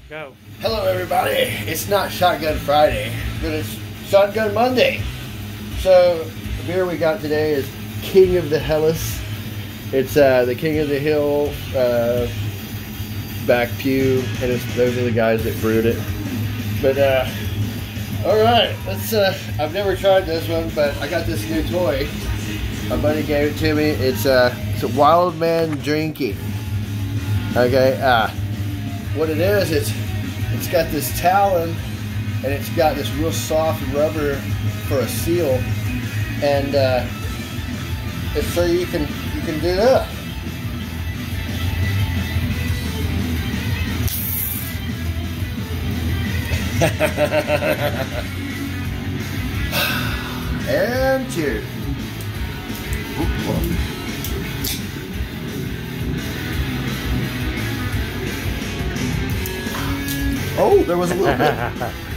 Go. Hello everybody, it's not Shotgun Friday, but it's Shotgun Monday. So, the beer we got today is King of the Hellas. It's the King of the Hill back pew, and those are the guys that brewed it. But, alright, let's, I've never tried this one, but I got this new toy. My buddy gave it to me. It's a Wild Man Drinky. Okay, what it is, it's got this Talon, and it's got this real soft rubber for a seal, and it's so you can do that. And cheers. Oh, there was a little bit.